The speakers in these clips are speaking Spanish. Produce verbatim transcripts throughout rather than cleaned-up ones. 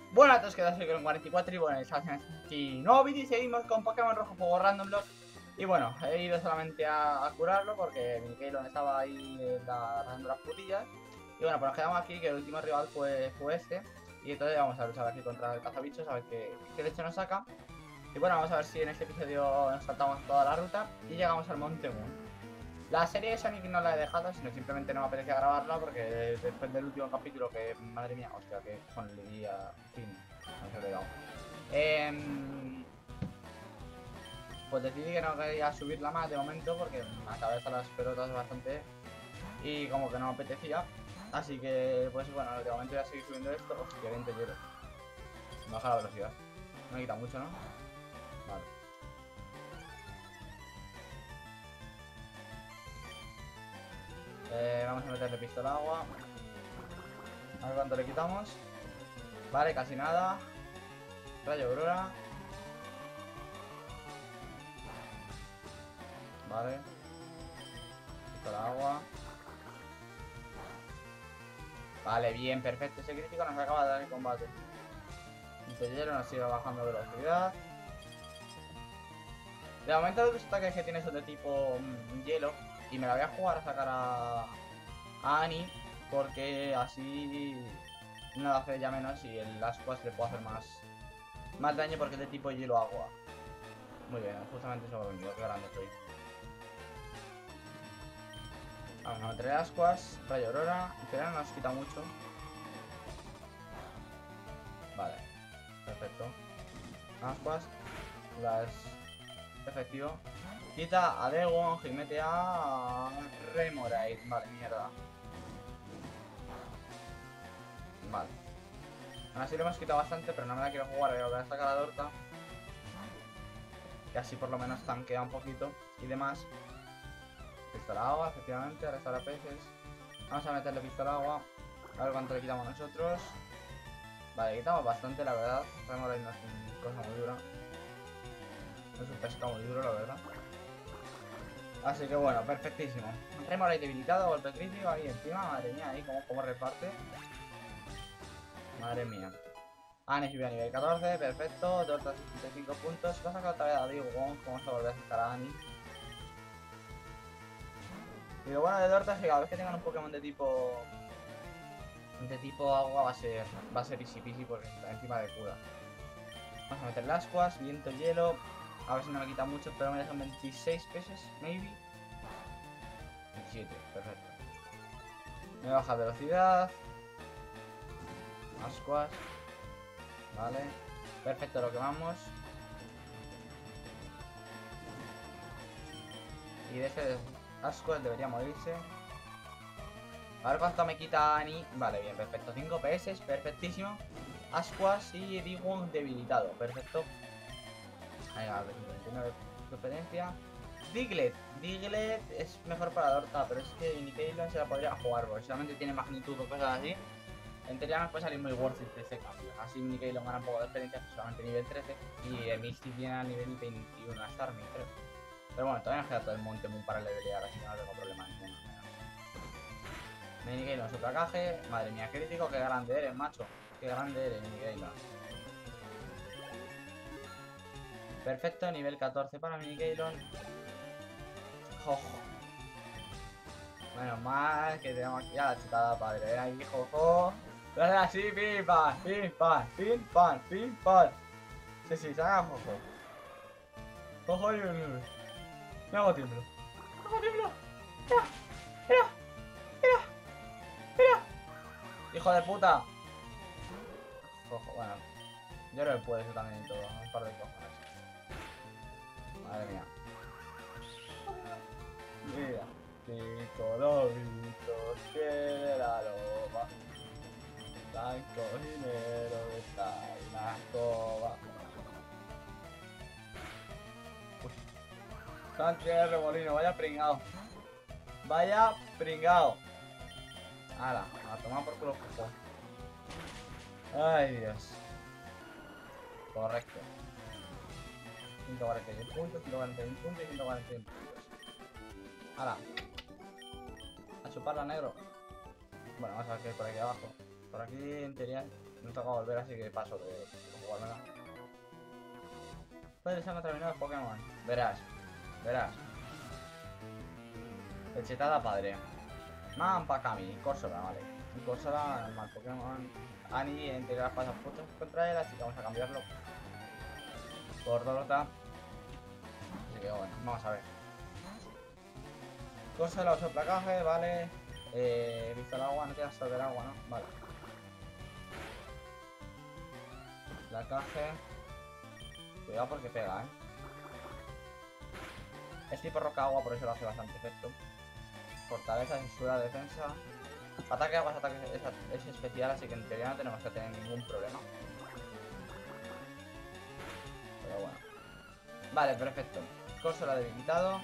Bueno, a todos quedas con cuarenta y cuatro y bueno, es aquí nuevo vídeo y seguimos con Pokémon Rojo Fuego Random Block. Y bueno, he ido solamente a, a curarlo porque mi Keylon estaba ahí eh, la, dando las putillas. Y bueno, pues nos quedamos aquí, que el último rival fue, fue este. Y entonces vamos a luchar aquí contra el cazabichos, a ver qué, qué leche nos saca. Y bueno, vamos a ver si en este episodio nos saltamos toda la ruta y llegamos al Monte Moon. La serie de Sonic no la he dejado, sino simplemente no me apetecía grabarla porque después del último capítulo que, madre mía, hostia, que con el día, en fin, no se ha olvidado. Eh, pues decidí que no quería subirla más de momento porque me acabé hasta las pelotas bastante y como que no me apetecía. Así que, pues bueno, de momento voy a seguir subiendo esto. Hostia, veinte quiero. Baja la velocidad. No me quita mucho, ¿no? Vale. Eh, vamos a meterle pistola agua. A ver cuánto le quitamos. Vale, casi nada. Rayo aurora. Vale. Pistola agua. Vale, bien, perfecto. Ese crítico nos acaba de dar el combate. El hielo nos sigue bajando velocidad. De momento los ataques que tiene son de tipo mmm, hielo. Y me la voy a jugar a sacar a, a Annie. Porque así no le hace ya menos y el Ascuas le puede hacer más, más daño porque es de tipo hielo agua. Muy bien, justamente eso lo único, qué grande soy. Vamos a meter Ascuas, Rayo Aurora, pero no nos quita mucho. Vale, perfecto. Ascuas, las efectivo. Quita a Dewon y mete a Remoraid. Vale, mierda. Vale. Aún así lo hemos quitado bastante, pero no me la quiero jugar. Voy a sacar a Dorta. Que así por lo menos tanquea un poquito y demás. Pistola agua, efectivamente, restaurar peces. Vamos a meterle pistola agua. A ver cuánto le quitamos nosotros. Vale, quitamos bastante, la verdad. Remoraid no es una cosa muy dura. No es un pescado muy duro, la verdad. Así que bueno, perfectísimo. Remoraid debilitado, golpe crítico ahí encima. Madre mía, ahí como, como reparte. Madre mía. Annie subió a nivel catorce, perfecto. Dorta sesenta y cinco puntos. Va a sacar otra vez a Dewon. Vamos a volver a sacar a Annie. Y lo bueno de Dorta es que cada vez que tengan un Pokémon de tipo de tipo agua va a ser va a ser easy peasy porque está encima de cura. Vamos a meter las Ascuas, viento, hielo. A ver si no me quita mucho, pero me dejan veintiséis pesos, maybe. veintisiete, perfecto. Me baja velocidad. Ascuas. Vale. Perfecto, lo quemamos. Y de ese Ascuas debería morirse. A ver cuánto me quita Annie. Vale, bien, perfecto. cinco P S, perfectísimo. Ascuas y Dewon debilitado, perfecto. Ahí va, cincuenta y nueve de preferencia. Diglett. Diglett es mejor para Dorta, pero es que mi Keylon se la podría jugar, porque solamente tiene magnitud o cosas así. En teoría nos puede salir muy worth it este cambio. Así mi Keylon gana un poco de experiencia, pues solamente nivel trece. Y el Misty tiene a nivel veintiuno a Starmie, creo. Pero bueno, todavía nos queda todo el Monte Moon para levelear, así que no tengo problema ninguno. Mini Keylon, su placaje. Madre mía, crítico, qué grande eres, macho. Qué grande eres, Mini Keylon. Perfecto, nivel catorce para Mini Keylon. Jojo. Menos mal que tenemos aquí a la chutada padre. Ven aquí, jojo. Dale así, pim, pam, pim, pam, pim, pam, pim, pam. Sí, sí, saca jojo. Jojo, yo, yo. Me hago tiemblo. Me hago tiemblo. Mira, mira, mira, mira. Hijo de puta. Jojo, bueno. Yo creo que puede eso también y todo. Un par de cojones. Madre mía. Mira. Cinco lobitos que la loba. Blanco y negro está en la escoba. Cantidad de remolino, vaya pringao. Vaya pringao. Hala, a tomar por culo poco. Ay, Dios. Correcto. ciento cuarenta y uno puntos, ciento cuarenta y uno puntos y ciento cuarenta y uno puntos. Hala. A chuparla, negro. Bueno, vamos a ver qué hay por aquí abajo. Por aquí, en teoría, Me toca volver, así que paso de jugármela. Padre, se han terminado el Pokémon. Verás, verás. Pechetada padre. Mampakami, Corsola, vale. Y Corsola, normal, Pokémon. Ani, entre las pasas puestas contra él, así que vamos a cambiarlo por Dorota. Así que bueno, vamos a ver. Corsola uso placaje, vale. Eh, visto el agua, no queda sobre el agua, ¿no? Vale. Placaje. Cuidado porque pega, ¿eh? Es tipo roca agua, por eso lo hace bastante efecto. Fortaleza, censura, defensa. Ataque agua, ataque es, es especial, así que en teoría no tenemos que tener ningún problema. Pero bueno. Vale, perfecto. Corsola debilitado.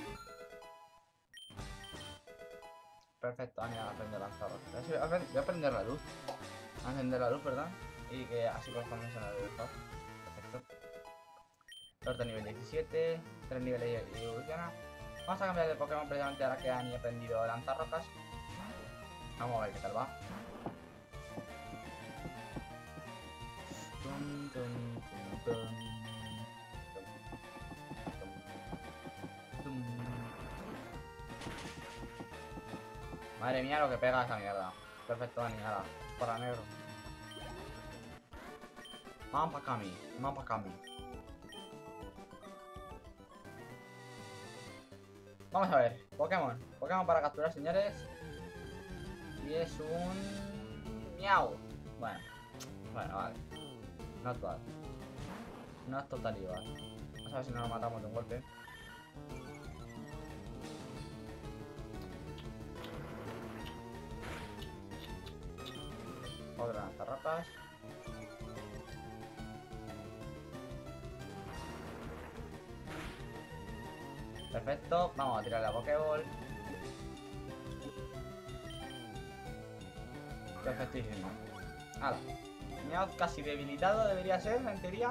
Perfecto, Ani a aprender a lanzar. Voy a prender la luz. A encender la luz, ¿verdad? Y que así colocamos en el reloj. Perfecto. Torta nivel diecisiete. Tres niveles y evoluciona. Vamos a cambiar de Pokémon precisamente ahora que Ani ha aprendido a lanzar rocas. Vamos a ver qué tal va. Tum, tum, tum, tum. Tum. Madre mía lo que pega esa mierda. Perfecto, Ani, ahora. Para negro. Mampakami, Mampakami. Vamos a ver, Pokémon. Pokémon para capturar, señores. Y es un... Miau. Bueno, bueno, vale. Not bad. Not totally bad. Vamos a ver si no nos matamos de un golpe. Otra lanzarratas. Perfecto, vamos a tirar la Pokéball. Perfectísimo. Ahora, Meowth casi debilitado debería ser, en teoría.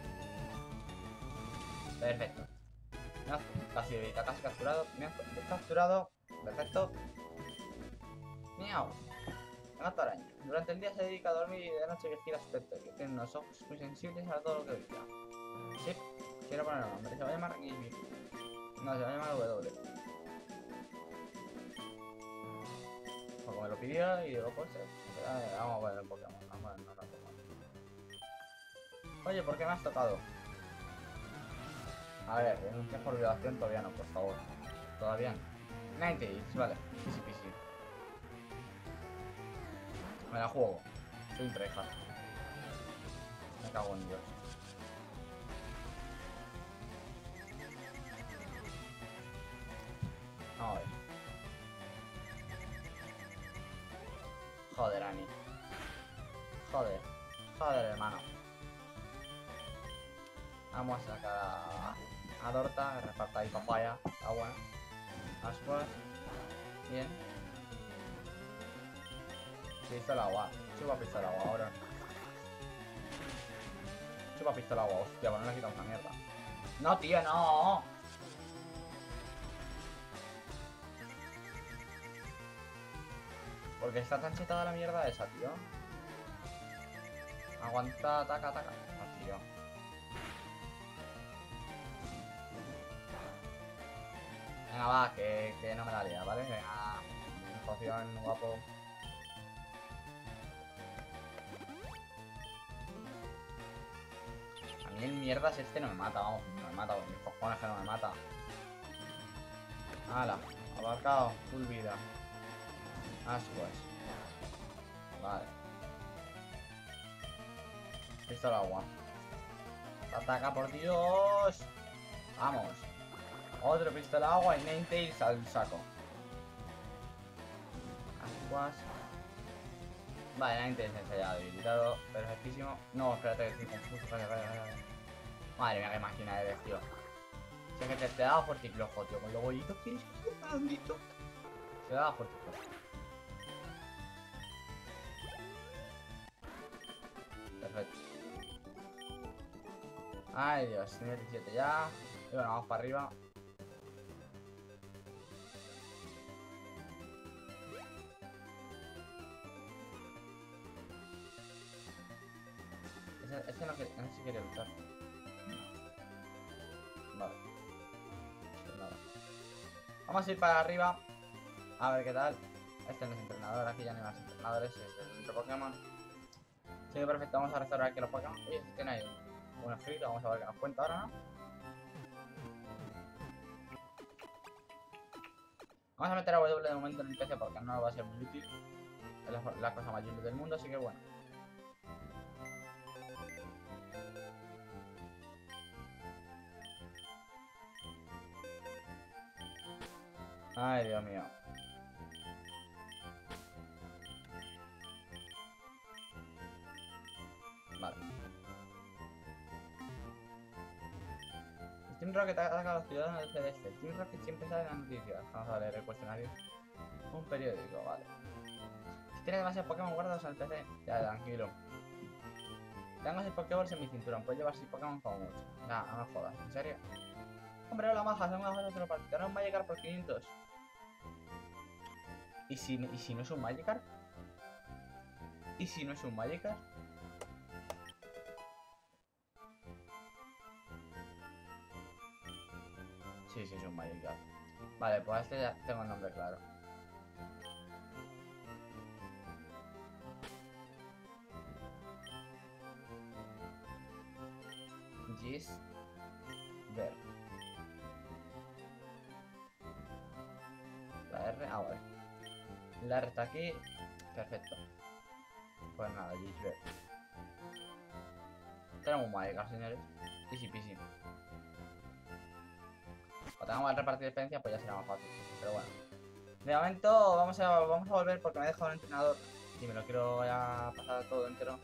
Perfecto. Meowth casi debilitado, casi capturado. Meowth capturado. Perfecto. Meowth. Gato araña. Durante el día se dedica a dormir y de noche vigila su territorio. Tiene unos ojos muy sensibles a todo lo que brilla. Sí, quiero poner un nombre. Se va a llamar Gibby. No, se va a llamar W. Porque me lo pidió y digo, pues, eh, vamos a poner el Pokémon. Vamos a poner un Pokémon. Oye, ¿por qué me has tocado? A ver, denuncias por violación todavía no, por favor. Todavía no. Ninetales, vale. Easy peasy. Me la juego. Soy un tryhard. Me cago en Dios. Vamos a ver. Joder, Ani. Joder. Joder, hermano. Vamos a sacar a, a Dorta, que reparta ahí papaya. Está bueno. Ascuas. Bien. Pistola agua. Chupa pistola agua ahora. Chupa pistola agua. Hostia, bueno, le quitamos una mierda. No, tío, no. Porque está tan chetada la mierda esa, tío. Aguanta, ataca, ataca. No, tío. Venga, va, que, que no me la lía, ¿vale? Venga. Poción, guapo. A mí el mierdas este no me mata, vamos. No me mata, mis cojones que no me mata. Hala, abarcado, full vida. Ascuas. Vale. Pistola agua. Ataca, por Dios. Vamos. Otro pistola agua y Ninetales al saco. Ascuas. Vale, Ninetales se haya debilitado. Perfectísimo. No, espérate que estoy confuso. Vale, vale, vale. Madre mía, qué máquina eres, tío. Si es que te, te daba fortiflojo, tío. Con los bollitos que eres blandito. Se daba fortiflojo. Perfecto. Ay, Dios, nivel diecisiete ya. Y bueno, vamos para arriba. Este no, quiere- no sé si quiere luchar. Vale. Pues nada. Vamos a ir para arriba. A ver qué tal. Este no es entrenador, aquí ya no hay más entrenadores, es el centro Pokémon. Sí, perfecto, vamos a restaurar aquí los Pokémon. Oye, si tiene ahí un, un escrito, vamos a ver qué nos cuenta ahora, ¿no? Vamos a meter a W de momento en el P C porque no va a ser muy útil. Es la, la cosa más útil del mundo, así que bueno. Ay, Dios mío. Vale. Team Rocket ataca a los ciudadanos del celeste. Team Rocket siempre sale en las noticias. Vamos a leer el cuestionario. Un periódico, vale. Si tienes demasiados Pokémon guardados en el P C, ya, tranquilo. Tengo seis Pokéballs en mi cinturón. Puedes llevar seis Pokémon como mucho. Nah, no me jodas. ¿En serio? Hombre, hola maja, son una cosa para tener un Magikarp por quinientos. ¿Y si, ¿Y si no es un Magikarp? ¿Y si no es un Magikarp? Sí, sí, es un Magikarp. Vale, pues a este ya tengo el nombre claro. Gis Ver. La R, ah, vale. La R está aquí. Perfecto. Pues nada, Gis Ver. Tenemos un Magikarp, señores. Easy peasy. O tengamos el repartir de experiencia, pues ya será más fácil. Pero bueno. De momento vamos a, vamos a volver porque me he dejado un entrenador. Y me lo quiero ya pasar todo entero.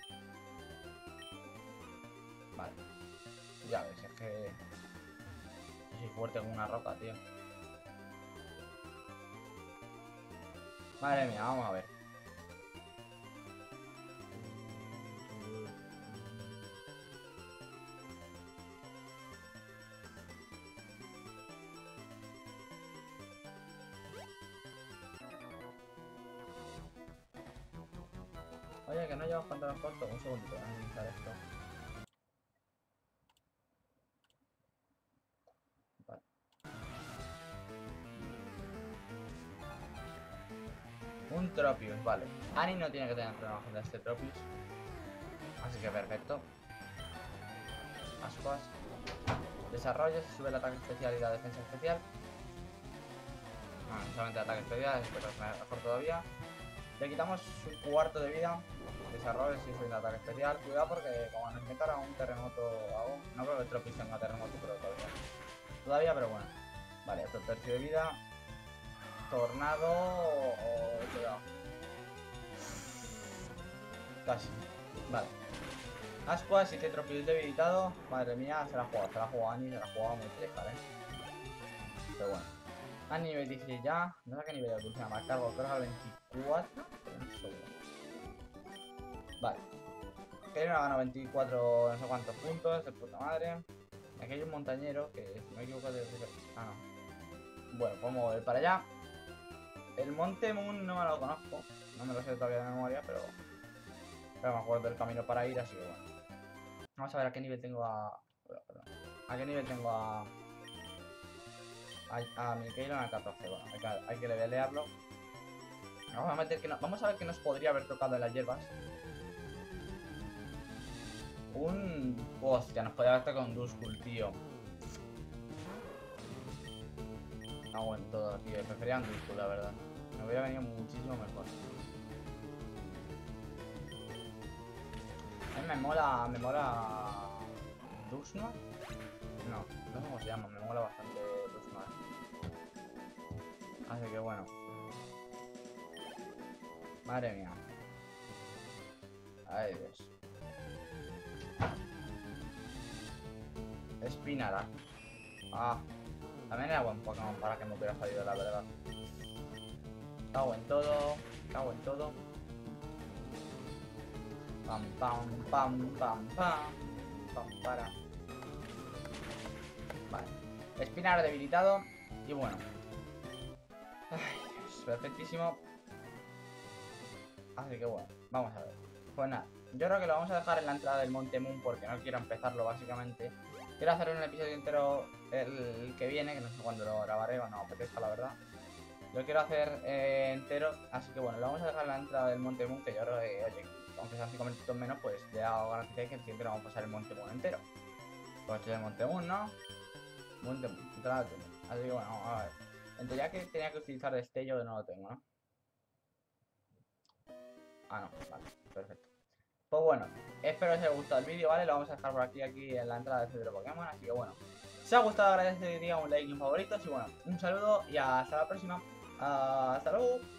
Vale. Ya ves, es que... soy fuerte como una roca, tío. Madre mía, vamos a ver. Oye, que no llevas pantalones cortos. Un segundito, voy a analizar esto. Vale. Un Tropius, vale. Annie no tiene que tener problemas con este Tropius. Así que perfecto. Ascuas. Desarrollo, se sube el ataque especial y la defensa especial. Bueno, solamente el ataque especial, pero es mejor todavía. Le quitamos un cuarto de vida. Desarrollo, si sube el ataque especial. Cuidado porque como nos inventara un terremoto aún. No creo que el Tropius tenga terremoto, pero todavía. Todavía, pero bueno. Vale, otro tercio de vida. Tornado. Oh, cuidado. Casi. Vale. Ascuas, si te Tropius debilitado. Madre mía, se la ha jugado, se la ha jugado Annie, se la ha jugado muy fleja, eh. Pero bueno. A nivel dieciséis ya. No sé a qué nivel de evolución más cargo, creo que al veinticuatro. Pero no estoy seguro. Vale. Que no ha ganado veinticuatro, no sé cuántos puntos, de puta madre. Aquí hay un montañero que, si no me equivoco, de... Ah, no. Bueno, vamos a ver para allá. El Monte Moon no me lo conozco. No me lo sé todavía de memoria, pero... Pero me acuerdo del camino para ir, así que bueno. Vamos a ver a qué nivel tengo a... Perdón. A qué nivel tengo a... A, a Micaelon a catorce. Bueno, hay que, hay que levelearlo. Vamos a, meter que no, vamos a ver qué nos podría haber tocado en las hierbas. Un... Hostia, nos podría haber tocado un Duskull, tío. No, bueno, todo, tío. Prefería un Duskull, la verdad. Me hubiera venido muchísimo mejor. A mí me mola... Me mola... ¿Duxno? No, no sé cómo se llama. Me mola bastante Duxno, eh. Así que bueno. Madre mía. Ay, Dios. Espinara. Ah. También era buen Pokémon para que me hubiera salido, la verdad. Cago en todo. Cago en todo. Pam, pam, pam, pam, pam. Pam, para. Vale. Espinara debilitado. Y bueno. Ay, Dios, perfectísimo. Así que bueno, vamos a ver. Pues nada. yo creo que lo vamos a dejar en la entrada del Monte Moon porque no quiero empezarlo básicamente. Quiero hacer un episodio entero el que viene, que no sé cuándo lo grabaré o no apetezca la verdad. Lo quiero hacer eh, entero, así que bueno, lo vamos a dejar en la entrada del Monte Moon, que yo creo que, oye, aunque sean cinco minutos menos, pues ya os garanticé que el siguiente lo vamos a pasar el Monte Moon entero. Pues el Monte Moon, ¿no? Monte Moon, entrada del túnel. Así que bueno, a ver. Entonces ya que tenía que utilizar destello, no lo tengo, ¿no? Ah, no, vale, perfecto. Pues bueno, espero que os haya gustado el vídeo, ¿vale? Lo vamos a dejar por aquí, aquí en la entrada del centro de Pokémon, así que bueno. Si os ha gustado, agradecería un like y un favorito, y bueno, un saludo y hasta la próxima. Hasta luego.